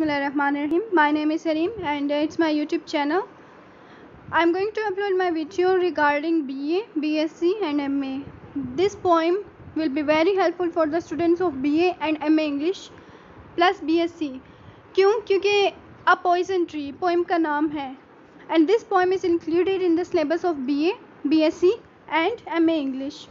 Bismillahirrahmanirrahim. My name is Harim and it's my YouTube channel. I'm going to upload my video regarding BA, BSc and MA. This poem will be very helpful for the students of BA and MA English plus BSc. क्यों? क्योंकि A Poison Tree poem का नाम है and this poem is included in the syllabus of BA, BSc and MA English.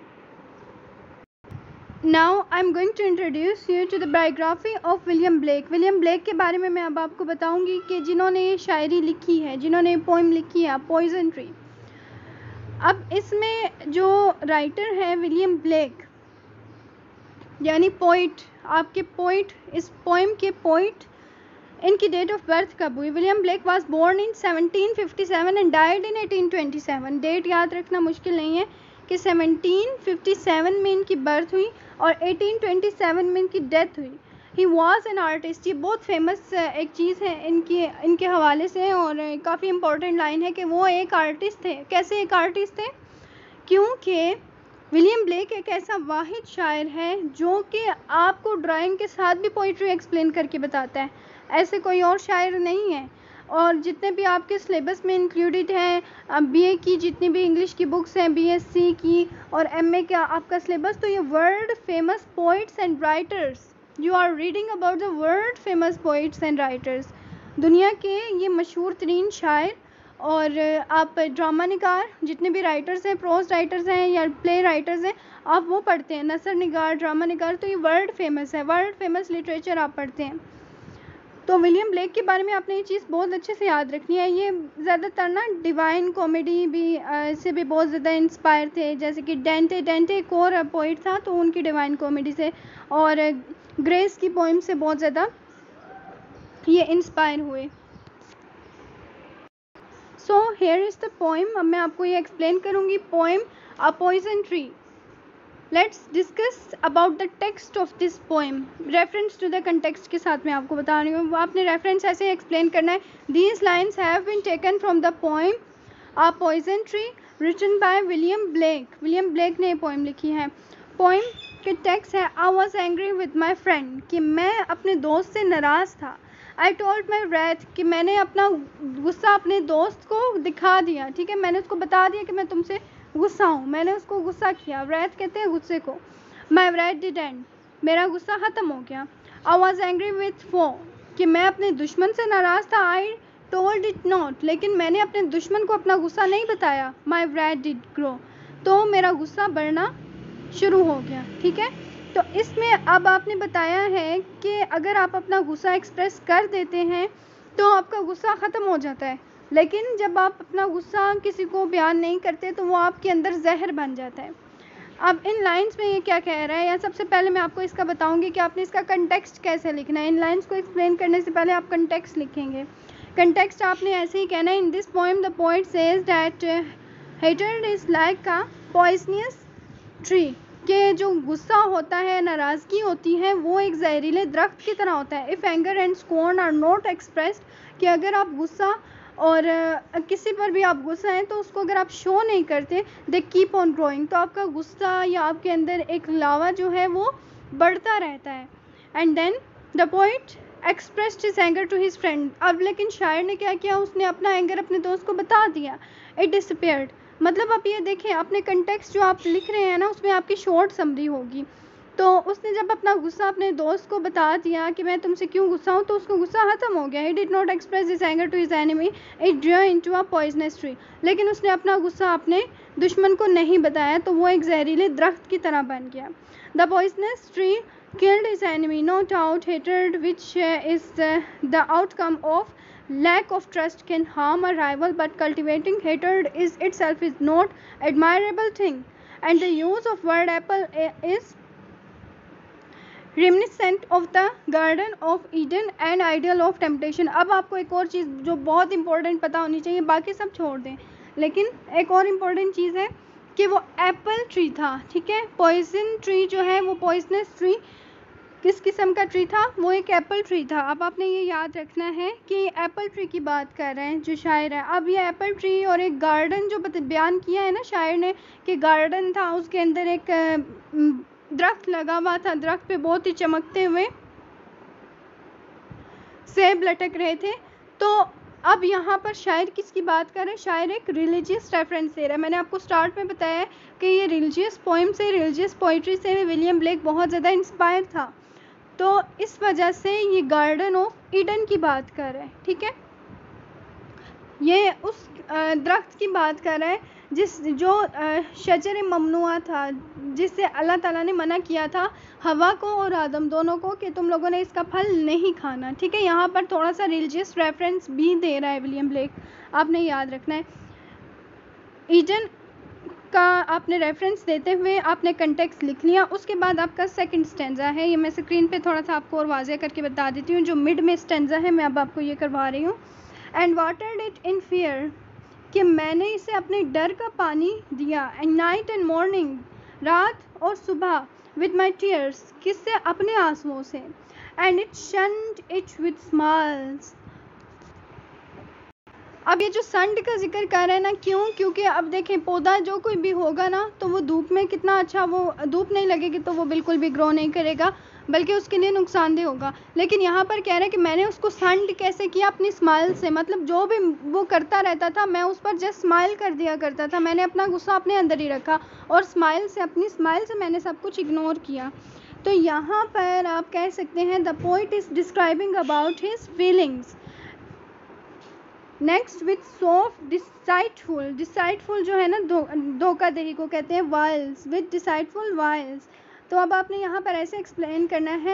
Now I'm going to introduce you to the biography of William Blake. William Blake के बारे में मैं अब आपको बताऊंगी कि जिन्होंने ये शायरी लिखी है, जिन्होंने पोइम लिखी है पॉइजन ट्री। अब इसमें जो राइटर है विलियम ब्लेक यानी पोइट, आपके पोइट, इस पोइम के पोइट, इनकी डेट ऑफ बर्थ कब हुई? William Blake was born in 1757 and died in 1827। Date याद रखना मुश्किल नहीं है कि 1757 में इनकी बर्थ हुई और 1827 में इनकी डेथ हुई। He was an artist. ये बहुत फेमस एक चीज़ है इनके हवाले से और काफ़ी इम्पोर्टेंट लाइन है कि वो एक आर्टिस्ट थे। कैसे एक आर्टिस्ट थे? क्योंकि विलियम ब्लेक एक ऐसा वाहिद शायर है जो कि आपको ड्राइंग के साथ भी पोइट्री एक्सप्लेन करके बताता है। ऐसे कोई और शायर नहीं है। और जितने भी आपके सिलेबस में इंक्लूडेड हैं बीए की जितनी भी इंग्लिश की बुक्स हैं, बीएससी की और एमए का आपका सिलेबस, तो ये world famous poets and writers, you are reading about the world famous poets and writers, दुनिया के ये मशहूर तरीन शायर और आप ड्रामा निगार जितने भी राइटर्स हैं, प्रोज राइटर्स हैं या प्ले राइटर्स हैं, आप वो पढ़ते हैं, नसर निगार, ड्रामा निगार, तो ये वर्ल्ड फेमस है, वर्ल्ड फेमस लिटरेचर आप पढ़ते हैं। तो विलियम ब्लेक के बारे में आपने ये चीज़ बहुत अच्छे से याद रखनी है। ये ज़्यादातर ना डिवाइन कॉमेडी भी से भी बहुत ज़्यादा इंस्पायर थे, जैसे कि डेंटे एक और पोइट था तो उनकी डिवाइन कॉमेडी से और ग्रेस की पोइम से बहुत ज़्यादा ये इंस्पायर हुए। So here is the poem. अब मैं आपको ये एक्सप्लेन करूँगी poem a poison tree. Let's discuss about the text of this poem. Reference to the context के साथ मैं आपको बता रही हूँ। आपने reference ऐसे explain करना है। These lines have been taken from the poem A Poison Tree written by William Blake. William Blake ने ये poem लिखी है। Poem के text है I was angry with my friend, कि मैं अपने दोस्त से नाराज़ था। I told my wrath, कि मैंने अपना गुस्सा अपने दोस्त को दिखा दिया। ठीक है, मैंने उसको बता दिया कि मैं तुमसे गुस्सा हूँ, मैंने उसको गुस्सा किया। wrath कहते हैं गुस्से को। My wrath did end, मेरा गुस्सा ख़त्म हो गया। I was angry with foe, कि मैं अपने दुश्मन से नाराज़ था। I told it not, लेकिन मैंने अपने दुश्मन को अपना गुस्सा नहीं बताया। My wrath did grow, तो मेरा गुस्सा बढ़ना शुरू हो गया। ठीक है, तो इसमें अब आपने बताया है कि अगर आप अपना गुस्सा एक्सप्रेस कर देते हैं तो आपका गुस्सा ख़त्म हो जाता है, लेकिन जब आप अपना गुस्सा किसी को बयान नहीं करते तो वो आपके अंदर जहर बन जाता है। अब इन लाइंस में ये क्या कह रहा है, या सबसे पहले मैं आपको इसका बताऊंगी कि आपने इसका कंटेक्स्ट कैसे लिखना है। इन लाइंस को एक्सप्लेन करने से पहले आप कंटेक्स्ट लिखेंगे। कंटेक्स्ट आपने ऐसे ही कहना है। In this poem the poet says that hatred is like a poisonous tree, कि जो गुस्सा होता है, नाराज़गी होती है, वो एक जहरीले दरख्त की तरह होता है। If anger and scorn are not expressed, कि अगर आप गुस्सा और किसी पर भी आप गुस्सा हैं तो उसको अगर आप शो नहीं करते, दे कीप ऑन ग्रोइंग, तो आपका गुस्सा या आपके अंदर एक लावा जो है वो बढ़ता रहता है। And then the poet expressed his anger to his friend. अब लेकिन शायर ने क्या किया, उसने अपना एंगर अपने दोस्त को बता दिया। इट डिसअपीयर्ड, मतलब आप ये देखें अपने कंटेक्स्ट जो आप लिख रहे हैं ना उसमें आपकी शॉर्ट समरी होगी। तो उसने जब अपना गुस्सा अपने दोस्त को बता दिया कि मैं तुमसे क्यों गुस्सा हूँ, तो उसको गुस्सा ख़त्म हो गया। He did not express his anger to his enemy, it drew into a poisonous tree, लेकिन उसने अपना गुस्सा अपने दुश्मन को नहीं बताया तो वो एक जहरीले दरख्त की तरह बन गया। The poisonous tree killed his enemy, no doubt hatred which is the outcome of lack of trust can harm a rival, but cultivating hatred is itself is not admirable thing, and the use of word apple is reminiscent of the garden of Eden and ideal of temptation. अब आपको एक और चीज़ जो बहुत important पता होनी चाहिए, बाकी सब छोड़ दें, लेकिन एक और इम्पॉर्टेंट चीज़ है कि वो एप्पल ट्री था। ठीक है, पॉइजन ट्री जो है वो पॉइजनस ट्री किस किस्म का ट्री था, वो एक एप्पल ट्री था। अब आपने ये याद रखना है कि एप्पल ट्री की बात कर रहे हैं जो शायर है। अब ये एप्पल ट्री और एक गार्डन जो बयान किया है ना शायर ने कि गार्डन था, उसके अंदर एक दरख्त लगा हुआ था, दरख्त पे बहुत ही चमकते हुए सेब लटक रहे थे। तो अब यहाँ पर शायर किसकी बात कर रहे हैं? शायर एक रिलीजियस रेफरेंस दे रहा है। मैंने आपको स्टार्ट में बताया कि ये रिलीजियस पोइम से, रिलीजियस पोइट्री से विलियम ब्लेक बहुत ज़्यादा इंस्पायर था, तो इस वजह से ये गार्डन ऑफ ईडन की बात कर रहे हैं। ठीक है, ये उस दरख्त की बात कर रहा है जो शजर ममनुआ था, जिससे अल्लाह ताला ने मना किया था हवा को और आदम दोनों को कि तुम लोगों ने इसका फल नहीं खाना। ठीक है, यहाँ पर थोड़ा सा रिलीजियस रेफरेंस भी दे रहा है विलियम ब्लेक, आपने याद रखना है। ईडन का आपने रेफरेंस देते हुए आपने कंटेक्स्ट लिख लिया। उसके बाद आपका सेकंड स्टेंजा है, ये मैं स्क्रीन पे थोड़ा सा आपको और वाज़ेह करके बता देती हूँ। जो मिड में स्टेंजा है मैं अब आपको ये करवा रही हूँ। And watered it in fear, कि मैंने इसे अपने डर का पानी दिया। एंड नाइट एंड मॉर्निंग, रात और सुबह, विद माई टीयर्स, किससे? अपने आंसुओं से। And it sunned it with smiles. अब ये जो संड का जिक्र कर रहे हैं ना, क्यों? क्योंकि अब देखें, पौधा जो कोई भी होगा ना, तो वो धूप में कितना अच्छा, वो धूप नहीं लगेगी तो वो बिल्कुल भी ग्रो नहीं करेगा, बल्कि उसके लिए नुकसानदेह होगा। लेकिन यहाँ पर कह रहे हैं कि मैंने उसको संड कैसे किया? अपनी स्माइल से। मतलब जो भी वो करता रहता था, मैं उस पर जस्ट स्माइल कर दिया करता था। मैंने अपना गुस्सा अपने अंदर ही रखा और स्माइल से, अपनी स्माइल से मैंने सब कुछ इग्नोर किया। तो यहाँ पर आप कह सकते हैं the poet is describing about his feelings. Next, with soft deceitful, deceitful जो है ना, धोखाधड़ी को कहते हैं वाइल्स, विथ डिसाइटफुल वाइल्स। तो अब आपने यहाँ पर ऐसे एक्सप्लेन करना है,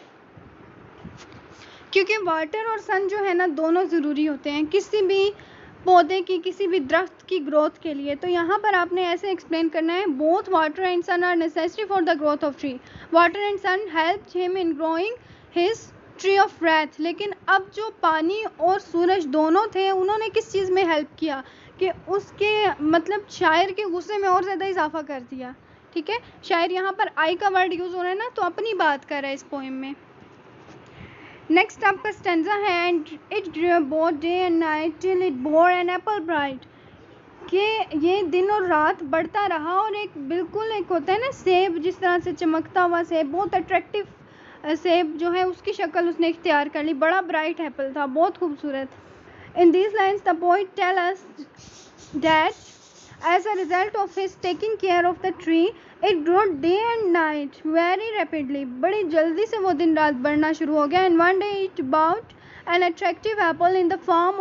क्योंकि वाटर और सन जो है ना, दोनों ज़रूरी होते हैं किसी भी पौधे की, किसी भी दरख्त की ग्रोथ के लिए। तो यहाँ पर आपने ऐसे एक्सप्लेन करना है, both water and sun are necessary for the growth of tree. Water and sun help him in growing his tree of wrath. लेकिन अब जो पानी और सूरज दोनों थे, उन्होंने किस चीज़ में हेल्प किया? कि उसके मतलब शायर के गुस्से में और ज़्यादा इजाफा कर दिया। ठीक है, शायर यहाँ पर आई का वर्ड यूज़ हो रहा है ना, तो अपनी बात कर रहा है इस पोएम में। नेक्स्ट आपका स्टेंजा है, and it grew both day and night till it bore an apple bright, कि ये दिन और रात बढ़ता रहा और एक बिल्कुल एक होता है ना सेब, जिस तरह से चमकता हुआ सेब, बहुत अट्रैक्टिव सेब जो है उसकी शक्ल उसने इख्तियार कर ली। बड़ा ब्राइट एप्पल था, बहुत खूबसूरत। In these lines the poet tell us that as a result of his taking care of the tree it grow day and night very rapidly. बड़ी जल्दी से वो दिन रात बढ़ना शुरू हो गया। And one day it bout an attractive apple in the form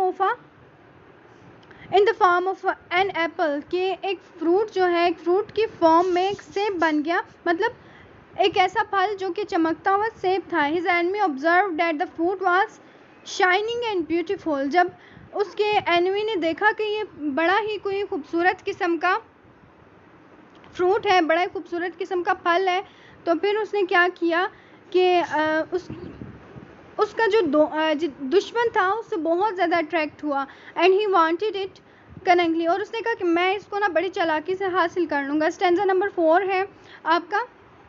of an apple, के एक फ्रूट जो है, एक फ्रूट की फॉर्म में एक सेब बन गया, मतलब एक ऐसा फल जो कि चमकता हुआ सेब था। His enemy observe that the fruit was shining and beautiful. जब उसके एनिमी ने देखा कि ये बड़ा ही कोई खूबसूरत किस्म का फ्रूट है, बड़ा ही खूबसूरत किस्म का फल है, तो फिर उसने क्या किया कि उसका जो दुश्मन था उससे बहुत ज़्यादा अट्रैक्ट हुआ। And he wanted it cunningly, और उसने कहा कि मैं इसको ना बड़ी चालाकी से हासिल कर लूँगा। स्टेंजा नंबर 4 है आपका,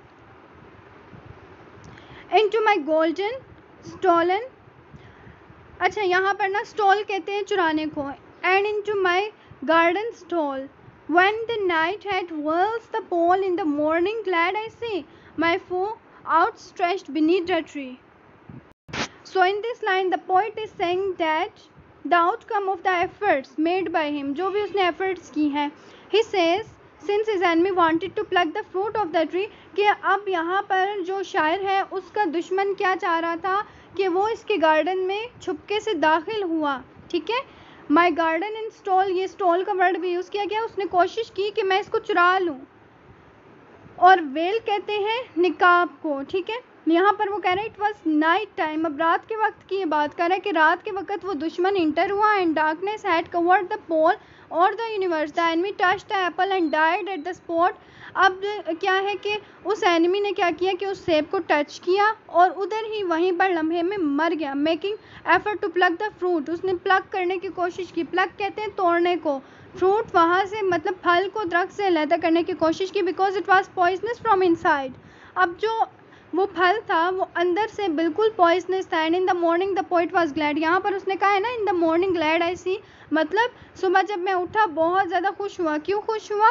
इनटू माई गोल्डन स्टोलन। अच्छा, यहाँ पर ना स्टॉल कहते हैं चुराने को। And into my garden stole when the night had whirls the pole in the morning glad I see my foe outstretched beneath the tree. So in this line the poet is saying that the outcome of the efforts made by him, जो भी उसने efforts की हैं, he says since his enemy wanted to pluck the fruit of the tree, कि अब यहाँ पर जो शायर है उसका दुश्मन क्या चाह रहा था कि वो इसके गार्डन में छुपके से दाखिल हुआ। ठीक है, माई गार्डन इन स्टॉल, ये स्टॉल का वर्ड भी यूज़ किया गया। उसने कोशिश की कि मैं इसको चुरा लूँ, और वेल कहते हैं निकाब को। ठीक है, यहाँ पर वो कह रहे हैं इट वॉज नाइट टाइम, अब रात के वक्त की ये बात कर रहे हैं कि रात के वक्त वो दुश्मन इंटर हुआ। And darkness had covered the pole और the universe, the enemy touched the apple and died at the spot. अब क्या है कि उस एनिमी ने क्या किया कि उस सेब को टच किया और उधर ही वहीं पर लम्हे में मर गया। Making effort to pluck the fruit, उसने प्लग करने की कोशिश की। प्लग कहते हैं तोड़ने को, फ्रूट वहाँ से मतलब फल को दरख्त से अलहदा करने की कोशिश की, because it was poisonous from inside. अब जो वो फल था वो अंदर से बिल्कुल पॉइजनस था। And in the morning the poet was glad, यहाँ पर उसने कहा है ना in the morning glad I see, मतलब सुबह जब मैं उठा बहुत ज़्यादा खुश हुआ। क्यों खुश हुआ?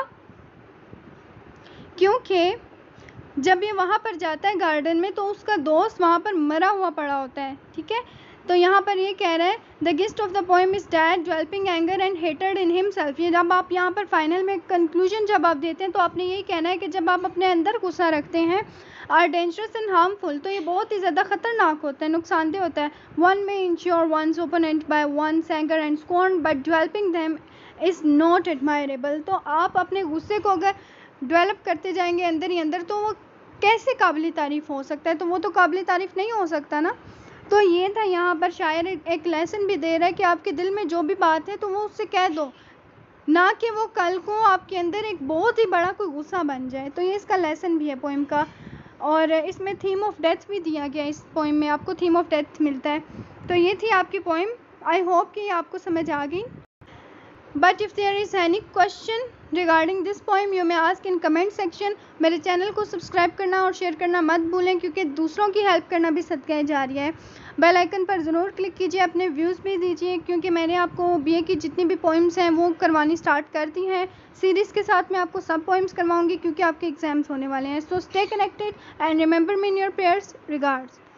क्योंकि जब ये वहाँ पर जाता है गार्डन में तो उसका दोस्त वहाँ पर मरा हुआ पड़ा होता है। ठीक है, तो यहाँ पर ये कह रहा है the gist of the poem is that developing anger and हेटेड इन हिमसेल्फ। ये जब आप यहाँ पर फाइनल में कंक्लूजन जब आप देते हैं तो आपने यही कहना है कि जब आप अपने अंदर गुस्सा रखते हैं आर डेंजरस एंड हार्मफुल, तो ये बहुत ही ज़्यादा खतरनाक होता है, नुकसानदेह होता है। One may injure one's opponent by one's anger and scorn but developing them is not admirable. तो आप अपने गुस्से को अगर डेवलप करते जाएंगे अंदर ही अंदर तो वो कैसे काबिल तारीफ़ हो सकता है, तो वो तो काबिल तारीफ़ नहीं हो सकता ना। तो ये था, यहाँ पर शायर एक लेसन भी दे रहा है कि आपके दिल में जो भी बात है तो वो उससे कह दो, ना कि वो कल को आपके अंदर एक बहुत ही बड़ा कोई गुस्सा बन जाए। तो ये इसका लेसन भी है पोएम का। और इसमें थीम ऑफ डेथ भी दिया गया, इस पोएम में आपको थीम ऑफ डेथ मिलता है। तो ये थी आपकी पोएम। आई होप कि आपको समझ आ गई। But if there is any question regarding this poem you may ask in comment section. मेरे चैनल को सब्सक्राइब करना और शेयर करना मत भूलें, क्योंकि दूसरों की हेल्प करना भी सदका जारिया है। बेल आइकन पर ज़रूर क्लिक कीजिए, अपने व्यूज़ भी दीजिए, क्योंकि मैंने आपको बीए की जितनी भी पोएम्स हैं वो करवानी स्टार्ट कर दी हैं। सीरीज़ के साथ मैं आपको सब पोएम्स करवाऊंगी क्योंकि आपके एग्जाम्स होने वाले हैं। So stay connected and remember me in your prayers. Regards.